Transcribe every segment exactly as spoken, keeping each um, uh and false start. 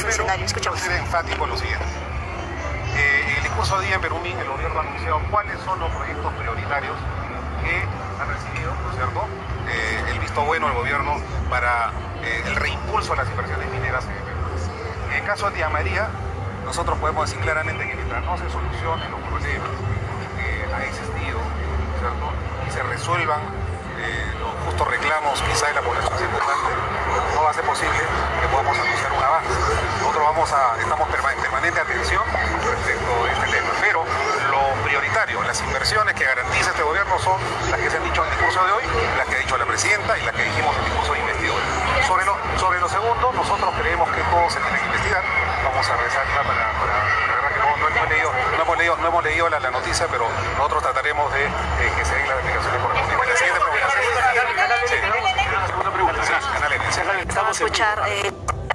funcionario. Escuchamos. Quiero ser enfático en lo siguiente. Eh, en el discurso de día en Perumín, el gobierno ha anunciado cuáles son los proyectos prioritarios que han recibido, ¿no es cierto?, eh, el visto bueno del gobierno para eh, el reimpulso de las inversiones mineras en el Perú. En el caso de Tía María, nosotros podemos decir claramente que mientras no se solucionen los problemas que han existido, ¿no es cierto?, y se resuelvan eh, los justos reclamos quizá de la población circundante, no va a ser posible que podamos anunciar un avance. Nosotros vamos a, estamos en permanente atención respecto a este tema, pero lo prioritario, las inversiones que garantiza este gobierno son las que se han dicho en el discurso de hoy, las que ha dicho la presidenta y las que dijimos en el discurso de investidores. Sobre lo, sobre lo segundo, nosotros creemos que todo se tiene que investigar. Vamos a rezar para, para, para la verdad que no, no hemos leído, no hemos leído, no hemos leído la, la noticia, pero nosotros trataremos de eh, que se den las explicaciones correspondientes. La siguiente pregunta. Sí. Segunda pregunta. Sí, Canal N. Vamos a escuchar. Eh,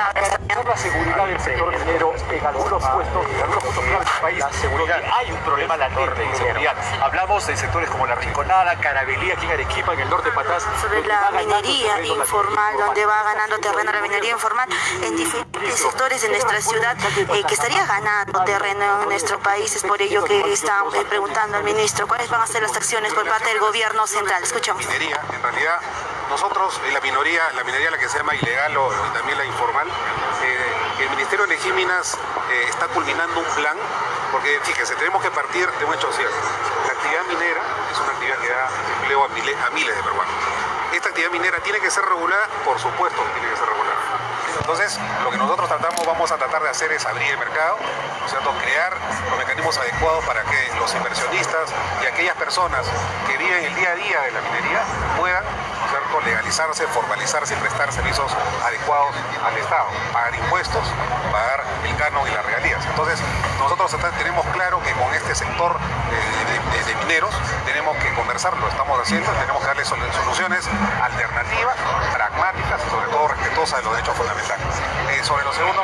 la seguridad del sector minero en algunos puestos, en algunos puntos clave del país. La seguridad, hay un problema latente de inseguridad. Hablamos de sectores como La Rinconada, Carabelí, aquí en Arequipa, en el norte de Patás. Sobre la minería informal, donde va ganando terreno la minería informal en diferentes sectores de nuestra ciudad, eh, que estaría ganando terreno en nuestro país. Es por ello que está eh, preguntando al ministro cuáles van a ser las acciones por parte del gobierno central. Escuchamos. Minería, en realidad, nosotros, la minoría, la minería la que se llama ilegal o y también la informal, eh, el Ministerio de Energía y Minas eh, está culminando un plan, porque fíjense, tenemos que partir de un hecho cierto. La actividad minera es una actividad que da empleo a miles, a miles de peruanos. Esta actividad minera tiene que ser regulada, por supuesto que tiene que ser regulada. Entonces, lo que nosotros tratamos, vamos a tratar de hacer es abrir el mercado, ¿no es cierto?, crear los mecanismos adecuados para que los inversionistas y aquellas personas que viven el día a día de la minería puedan, ¿no es cierto?, legalizarse, formalizarse y prestar servicios adecuados al Estado, pagar impuestos, pagar el canon y las regalías. Entonces, nosotros tenemos claro que con este sector de, de, de mineros tenemos que conversar, lo estamos haciendo, tenemos que darle soluciones alternativas, pragmáticas y sobre todo respetuosas de los derechos fundamentales. Eh, sobre lo segundo,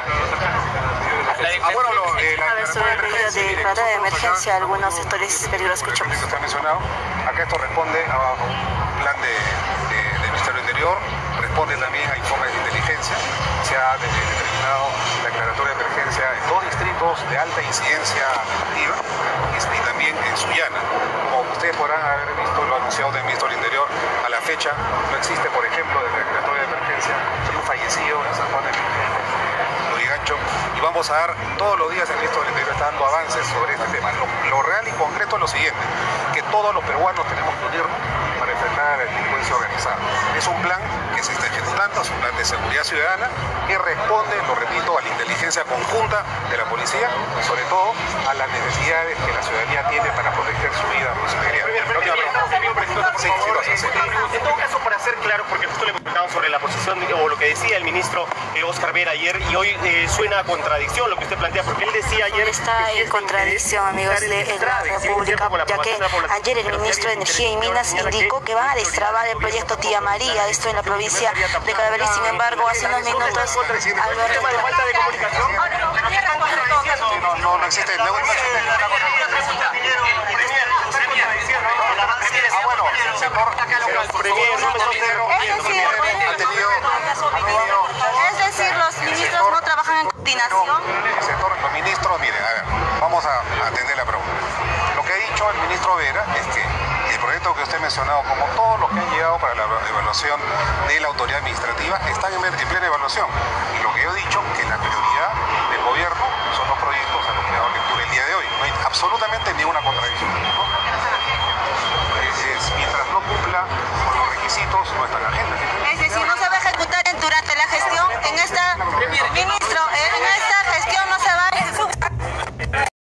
ah, bueno, lo, eh, la, a ver, sobre el pedido de declarada de emergencia a algunos sectores peligrosos. Escuchamos. Usted ha mencionado, acá esto responde a un plan de, de, del Ministerio del Interior, responde también a informes de inteligencia. Se ha determinado la declaratoria de emergencia en dos distritos de alta incidencia activa y, y también en Sullana. Como ustedes podrán haber visto, lo anunciado del Ministro del Interior, a la fecha no existe, por ejemplo, declaratoria de emergencia de un fallecido en San Juan de Lurigancho, y vamos a dar todos los días, el Ministro del Interior está dando avances sobre este tema. Lo, lo real y concreto es lo siguiente, que todos los peruanos tenemos que unirnos para enfrentar a la delincuencia organizada. Es un plan que se está ejecutando, es un plan de seguridad ciudadana que responde, lo repito, a la inteligencia conjunta de la policía y sobre todo a las necesidades que la ciudadanía tiene para proteger su vida y su integridad. Sí, sí, en todo caso, para ser claro, porque justo le preguntamos sobre la posición o lo que decía el ministro eh, Óscar Vera ayer, y hoy eh, suena a contradicción lo que usted plantea, porque él decía ayer... Está en contradicción, amigos de la República, ya que ayer el ministro de Energía y Minas indicó que van a destrabar el proyecto Tía María, esto en la provincia de Carabelí. Sin embargo, hace unos minutos, Alberto... falta de comunicación. No, no, no existe. No existe ninguna contradicción. Ah, bueno, el sector ha tenido... Es decir, los ministros no trabajan en coordinación. El sector, los ministros, miren, a ver, vamos a atender la pregunta. Lo que ha dicho el ministro Vera es que el proyecto que usted ha mencionado, como todos los que han llegado para la evaluación de la autoridad administrativa, están en, en plena evaluación. Y lo que yo he dicho, que la prioridad del gobierno son los proyectos a los que he dado lectura el día de hoy. No hay absolutamente ninguna contradicción.